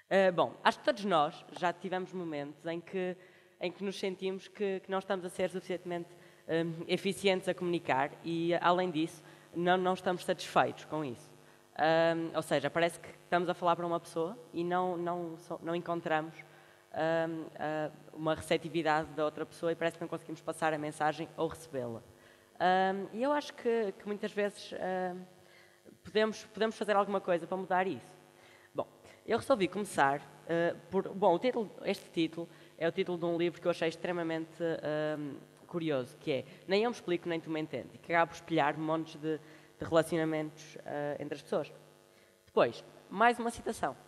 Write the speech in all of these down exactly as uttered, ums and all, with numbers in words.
Uh, bom, acho que todos nós já tivemos momentos em que, em que nos sentimos que, que não estamos a ser suficientemente um, eficientes a comunicar e, além disso, não, não estamos satisfeitos com isso. Um, ou seja, parece que estamos a falar para uma pessoa e não, não, não encontramos um, uh, uma receptividade da outra pessoa e parece que não conseguimos passar a mensagem ou recebê-la. Um, e eu acho que, que muitas vezes uh, podemos, podemos fazer alguma coisa para mudar isso. Bom, eu resolvi começar uh, por... Bom, o título, este título é o título de um livro que eu achei extremamente uh, curioso, que é Nem Eu Me Explico, Nem Tu Me Entendes, e que acaba por espelhar montes de, de relacionamentos uh, entre as pessoas. Depois, mais uma citação.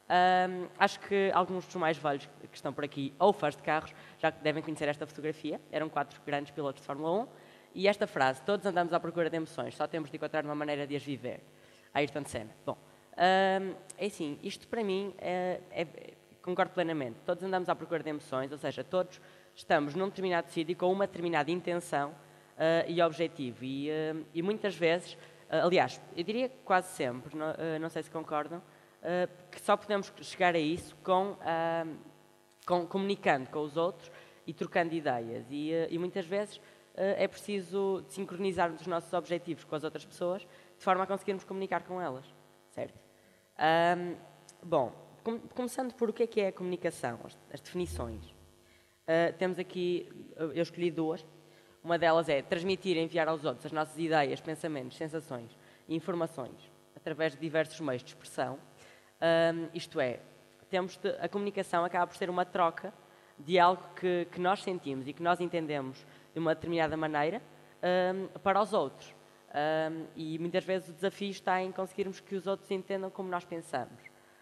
Um, acho que alguns dos mais velhos que estão por aqui, ou fãs de carros, já devem conhecer esta fotografia. Eram quatro grandes pilotos de Fórmula um. E esta frase, todos andamos à procura de emoções, só temos de encontrar uma maneira de as viver. Ayrton Senna. Bom, um, é assim, isto para mim, é, é, concordo plenamente. Todos andamos à procura de emoções, ou seja, todos estamos num determinado sítio com uma determinada intenção uh, e objetivo. E, uh, e muitas vezes, uh, aliás, eu diria quase sempre, não, uh, não sei se concordam, uh, que só podemos chegar a isso com, uh, com, comunicando com os outros e trocando ideias. E, uh, e muitas vezes uh, é preciso sincronizarmos os nossos objetivos com as outras pessoas de forma a conseguirmos comunicar com elas, certo? Um, bom, com, começando por o que é que é a comunicação, as, as definições. Uh, temos aqui, eu escolhi duas. Uma delas é transmitir e enviar aos outros as nossas ideias, pensamentos, sensações e informações através de diversos meios de expressão. Um, isto é, temos de, a comunicação acaba por ser uma troca de algo que, que nós sentimos e que nós entendemos de uma determinada maneira um, para os outros. Um, e muitas vezes o desafio está em conseguirmos que os outros entendam como nós pensamos.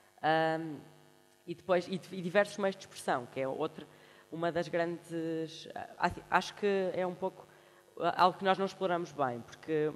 Um, e depois, e, e diversos meios de expressão, que é outra, uma das grandes... Acho que é um pouco algo que nós não exploramos bem, porque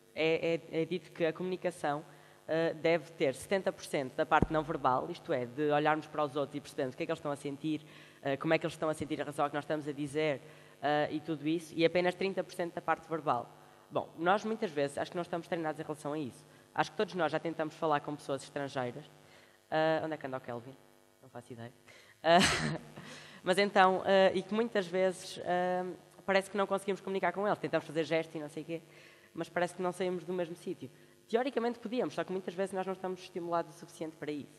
é, é, é dito que a comunicação uh, deve ter setenta por cento da parte não verbal, isto é, de olharmos para os outros e percebermos o que é que eles estão a sentir, uh, como é que eles estão a sentir em relação ao que nós estamos a dizer uh, e tudo isso, e apenas trinta por cento da parte verbal. Bom, nós muitas vezes acho que não estamos treinados em relação a isso. Acho que todos nós já tentamos falar com pessoas estrangeiras. Uh, onde é que anda o Kelvin? Não faço ideia. Uh, mas então, uh, e que muitas vezes uh, parece que não conseguimos comunicar com eles. Tentamos fazer gestos e não sei o quê, mas parece que não saímos do mesmo sítio. Teoricamente podíamos, só que muitas vezes nós não estamos estimulados o suficiente para isso.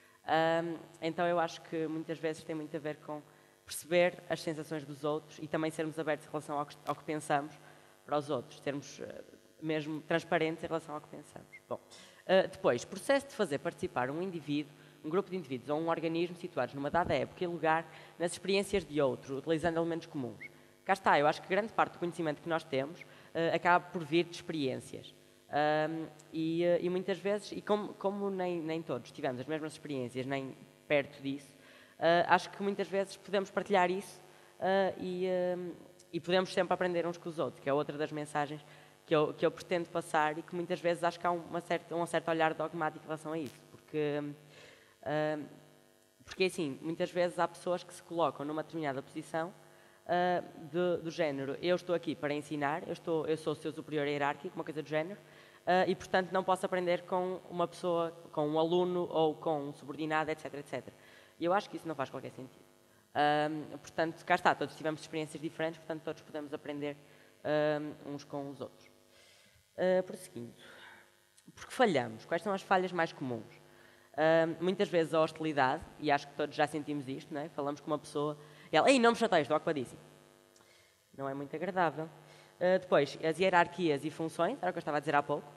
Uh, então eu acho que muitas vezes tem muito a ver com perceber as sensações dos outros e também sermos abertos em relação ao que, ao que pensamos para os outros, sermos uh, mesmo transparentes em relação ao que pensamos. Bom, uh, depois, processo de fazer participar um indivíduo, um grupo de indivíduos ou um organismo situados numa dada época e lugar nas experiências de outro, utilizando elementos comuns. Cá está, eu acho que grande parte do conhecimento que nós temos uh, acaba por vir de experiências. Um, e, uh, e muitas vezes, e como, como nem, nem todos tivemos as mesmas experiências, nem perto disso, uh, acho que muitas vezes podemos partilhar isso uh, e... Uh, E podemos sempre aprender uns com os outros, que é outra das mensagens que eu, que eu pretendo passar e que muitas vezes acho que há uma certa, um certo olhar dogmático em relação a isso. Porque, uh, porque assim, muitas vezes há pessoas que se colocam numa determinada posição uh, de, do género, eu estou aqui para ensinar, eu, estou, eu sou o seu superior hierárquico, uma coisa do género, uh, e portanto não posso aprender com uma pessoa, com um aluno ou com um subordinado, etc, etcétera. E eu acho que isso não faz qualquer sentido. Um, portanto, cá está, todos tivemos experiências diferentes, portanto todos podemos aprender um, uns com os outros. Uh, prosseguindo. Porque falhamos? Quais são as falhas mais comuns? Um, muitas vezes a hostilidade, e acho que todos já sentimos isto, não é? Falamos com uma pessoa e ela, ei, não me chateias, estou ocupadíssimo. Não é muito agradável. Uh, depois, as hierarquias e funções, era o que eu estava a dizer há pouco.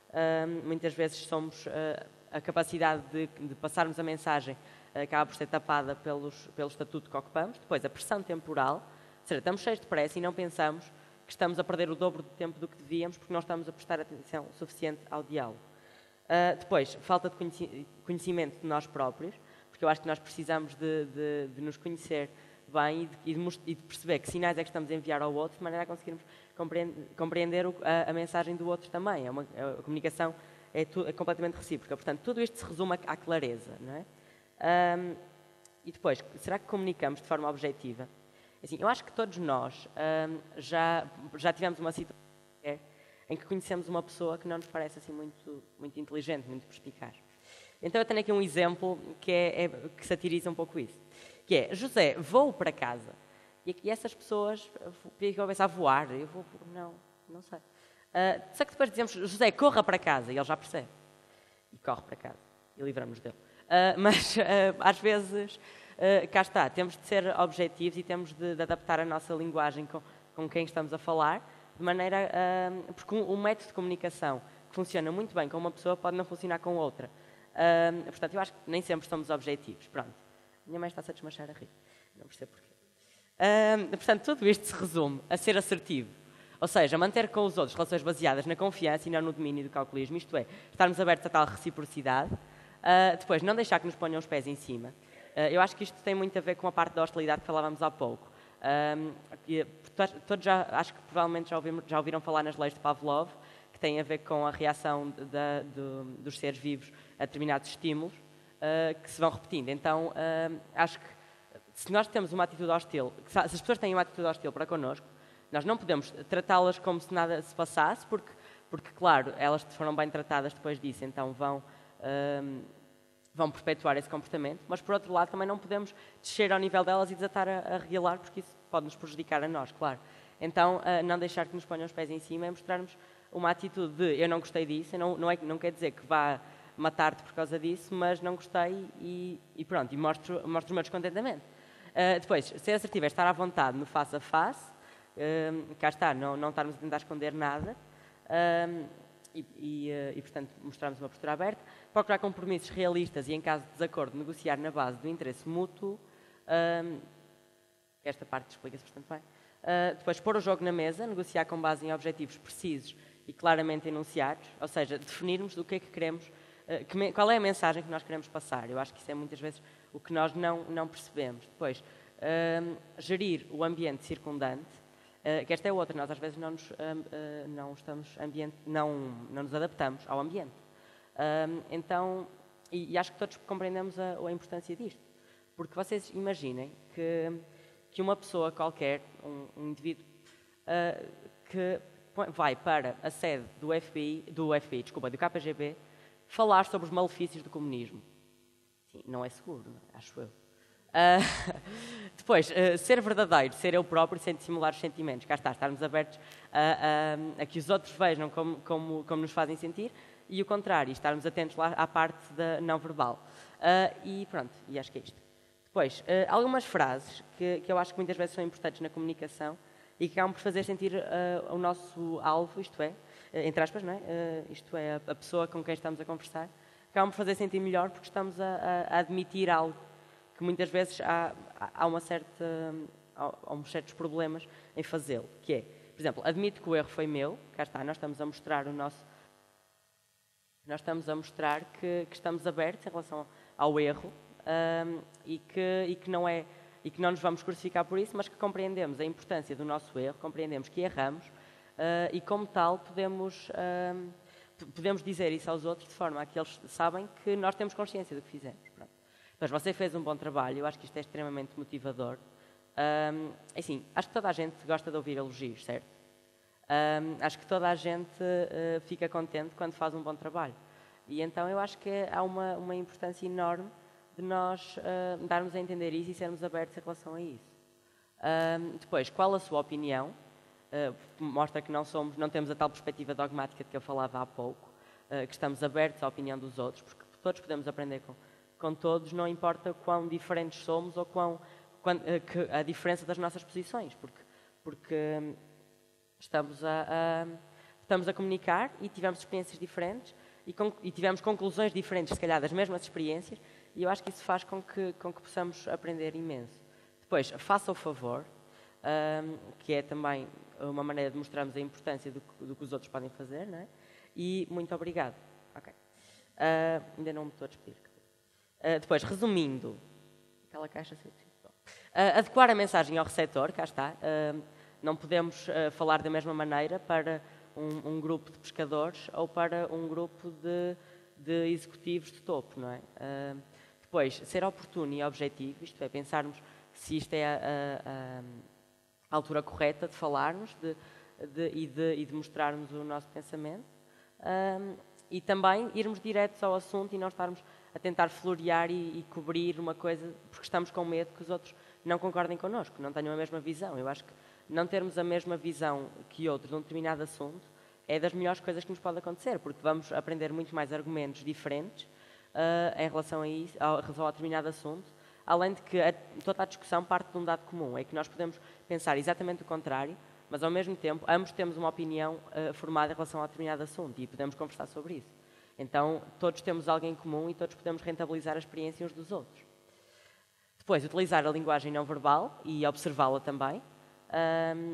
Um, muitas vezes somos uh, a capacidade de, de passarmos a mensagem acaba por ser tapada pelos, pelo estatuto que ocupamos. Depois, a pressão temporal, ou seja, estamos cheios de pressa e não pensamos que estamos a perder o dobro do tempo do que devíamos porque não estamos a prestar atenção suficiente ao diálogo. Uh, depois, falta de conhecimento de nós próprios, porque eu acho que nós precisamos de, de, de nos conhecer bem e de, e de perceber que sinais é que estamos a enviar ao outro de maneira a conseguirmos compreender, compreender o, a, a mensagem do outro também. É uma, a comunicação é, tu, é completamente recíproca. Portanto, tudo isto se resume à clareza, não é? Um, e depois, será que comunicamos de forma objetiva? Assim, eu acho que todos nós um, já, já tivemos uma situação em que conhecemos uma pessoa que não nos parece assim muito, muito inteligente, muito perspicaz. Então eu tenho aqui um exemplo que, é, é, que satiriza um pouco isso, que é: José, vou para casa. E, e essas pessoas ficam a pensar: voar? Eu vou, não, não sei. Uh, só que depois dizemos: José, corra para casa. E ele já percebe. E corre para casa. E livramos dele. Uh, mas, uh, às vezes, uh, cá está, temos de ser objetivos e temos de, de adaptar a nossa linguagem com, com quem estamos a falar, de maneira... Uh, porque um, um método de comunicação que funciona muito bem com uma pessoa pode não funcionar com outra. Uh, portanto, eu acho que nem sempre somos objetivos. Pronto. Minha mãe está-se a desmanchar a rir. Não percebo porquê. Uh, portanto, tudo isto se resume a ser assertivo. Ou seja, manter com os outros relações baseadas na confiança e não no domínio do calculismo, isto é, estarmos abertos a tal reciprocidade. Uh, depois, não deixar que nos ponham os pés em cima. Uh, eu acho que isto tem muito a ver com a parte da hostilidade que falávamos há pouco. Um, que, todos já, acho que provavelmente já, ouvimos, já ouviram falar nas leis de Pavlov, que têm a ver com a reação de, de, de, dos seres vivos a determinados estímulos, uh, que se vão repetindo. Então, uh, acho que se nós temos uma atitude hostil, se as pessoas têm uma atitude hostil para connosco, nós não podemos tratá-las como se nada se passasse, porque, porque, claro, elas foram bem tratadas depois disso, então vão... Um, vão perpetuar esse comportamento, mas por outro lado também não podemos descer ao nível delas e desatar a, a regalar, porque isso pode nos prejudicar a nós, claro. Então, uh, não deixar que nos ponham os pés em cima é mostrarmos uma atitude de: eu não gostei disso, não, não, é, não quer dizer que vá matar-te por causa disso, mas não gostei e, e pronto, e mostro, mostro o meu descontentamento. Uh, depois, ser assertivo é estar à vontade no face a face, uh, cá está, não, não estarmos a tentar esconder nada, uh, E, e, e, portanto, mostrarmos uma postura aberta, procurar compromissos realistas e, em caso de desacordo, negociar na base do interesse mútuo. Um, esta parte explica-se bastante bem. Uh, depois, pôr o jogo na mesa, negociar com base em objetivos precisos e claramente enunciados, ou seja, definirmos o que é que queremos, uh, que, qual é a mensagem que nós queremos passar. Eu acho que isso é muitas vezes o que nós não, não percebemos. Depois, um, gerir o ambiente circundante. Uh, que esta é outra, nós às vezes não nos, uh, uh, não estamos ambiente, não, não nos adaptamos ao ambiente. Uh, então, e, e acho que todos compreendemos a, a importância disto. Porque vocês imaginem que, que uma pessoa qualquer, um, um indivíduo, uh, que vai para a sede do F B I, do F B I, desculpa, do K G B, falar sobre os malefícios do comunismo. Sim, não é seguro, não é? Acho eu. Uh, depois, uh, ser verdadeiro, ser eu próprio sem dissimular os sentimentos. Cá está, estarmos abertos a, a, a que os outros vejam como, como, como nos fazem sentir e o contrário, estarmos atentos lá à parte da não verbal. Uh, e pronto, e acho que é isto. Depois, uh, algumas frases que, que eu acho que muitas vezes são importantes na comunicação e que acabam por fazer sentir uh, o nosso alvo, isto é, uh, entre aspas, não é? Uh, isto é, a, a pessoa com quem estamos a conversar, acabam por fazer sentir melhor porque estamos a, a, a admitir algo que muitas vezes há, há, uma certa, há, há uns certos problemas em fazê-lo, que é, por exemplo, admito que o erro foi meu, cá está, nós estamos a mostrar o nosso... Nós estamos a mostrar que, que estamos abertos em relação ao erro um, e, que, e, que não é, e que não nos vamos crucificar por isso, mas que compreendemos a importância do nosso erro, compreendemos que erramos uh, e, como tal, podemos, uh, podemos dizer isso aos outros de forma a que eles sabem que nós temos consciência do que fizemos. Pronto. Mas você fez um bom trabalho, eu acho que isto é extremamente motivador. Um, assim, acho que toda a gente gosta de ouvir elogios, certo? Um, acho que toda a gente uh, fica contente quando faz um bom trabalho. E então eu acho que há uma, uma importância enorme de nós uh, darmos a entender isso e sermos abertos em relação a isso. Um, depois, qual a sua opinião? Uh, mostra que não, somos, não temos a tal perspectiva dogmática de que eu falava há pouco, uh, que estamos abertos à opinião dos outros, porque todos podemos aprender com com todos, não importa quão diferentes somos ou quão, quão, que, a diferença das nossas posições, porque, porque estamos, a, a, estamos a comunicar e tivemos experiências diferentes e, com, e tivemos conclusões diferentes, se calhar, das mesmas experiências, e eu acho que isso faz com que, com que possamos aprender imenso. Depois, faça o favor, um, que é também uma maneira de mostrarmos a importância do, do que os outros podem fazer, não é? E muito obrigado. Okay. Uh, ainda não me estou a despedir. Uh, depois, resumindo, aquela caixa... Uh, adequar a mensagem ao receptor, cá está. Uh, não podemos uh, falar da mesma maneira para um, um grupo de pescadores ou para um grupo de, de executivos de topo, não é? Uh, depois, ser oportuno e objetivo, isto é, pensarmos se isto é a, a, a altura correta de falarmos de, de, e, de, e de mostrarmos o nosso pensamento. Uh, e também irmos diretos ao assunto e não estarmos a tentar florear e, e cobrir uma coisa porque estamos com medo que os outros não concordem connosco, não tenham a mesma visão. Eu acho que não termos a mesma visão que outros num determinado assunto é das melhores coisas que nos pode acontecer, porque vamos aprender muito mais argumentos diferentes uh, em relação a, isso, em relação a determinado assunto, além de que a, toda a discussão parte de um dado comum, é que nós podemos pensar exatamente o contrário, mas ao mesmo tempo ambos temos uma opinião uh, formada em relação a determinado assunto e podemos conversar sobre isso. Então todos temos algo em comum e todos podemos rentabilizar a experiência uns dos outros. Depois, utilizar a linguagem não verbal e observá-la também, um,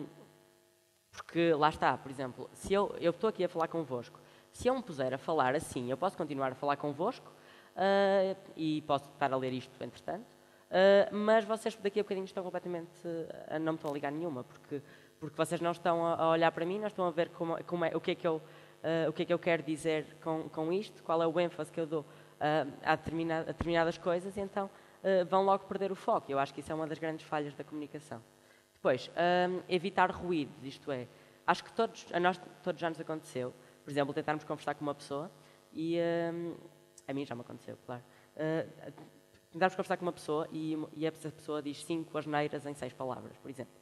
porque lá está, por exemplo, se eu, eu estou aqui a falar convosco, se eu me puser a falar assim, eu posso continuar a falar convosco uh, e posso estar a ler isto entretanto, uh, mas vocês daqui a bocadinho estão completamente, uh, não me estão a ligar nenhuma, porque, porque vocês não estão a, a olhar para mim, não estão a ver como, como é, o, que é que eu, uh, o que é que eu quero dizer com, com isto, qual é o ênfase que eu dou uh, a, determinada, a determinadas coisas, e então Uh, vão logo perder o foco. Eu acho que isso é uma das grandes falhas da comunicação. Depois, um, evitar ruídos, isto é, acho que todos, a nós todos já nos aconteceu, por exemplo, tentarmos conversar com uma pessoa e, um, a mim já me aconteceu, claro, uh, tentarmos conversar com uma pessoa e, e essa pessoa diz cinco asneiras em seis palavras, por exemplo.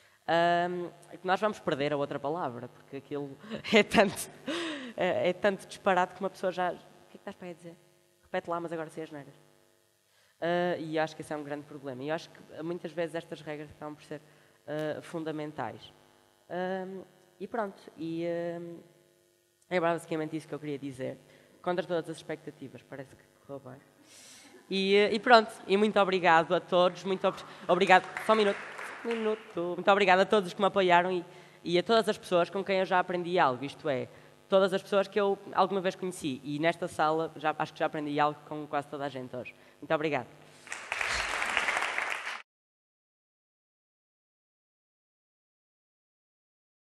Um, nós vamos perder a outra palavra, porque aquilo é tanto, é, é tanto disparado que uma pessoa já... O que é que estás para aí a dizer? Repete lá, mas agora sem asneiras. Uh, e acho que esse é um grande problema. E acho que muitas vezes estas regras acabam por ser uh, fundamentais. Uh, e pronto, e uh, é basicamente isso que eu queria dizer. Contra todas as expectativas, parece que correu bem. E, uh, e pronto, e muito obrigado a todos, muito ob obrigado, só um minuto, um minuto, muito obrigado a todos os que me apoiaram e, e a todas as pessoas com quem eu já aprendi algo, isto é, todas as pessoas que eu alguma vez conheci, e nesta sala já, acho que já aprendi algo com quase toda a gente hoje. Muito obrigado.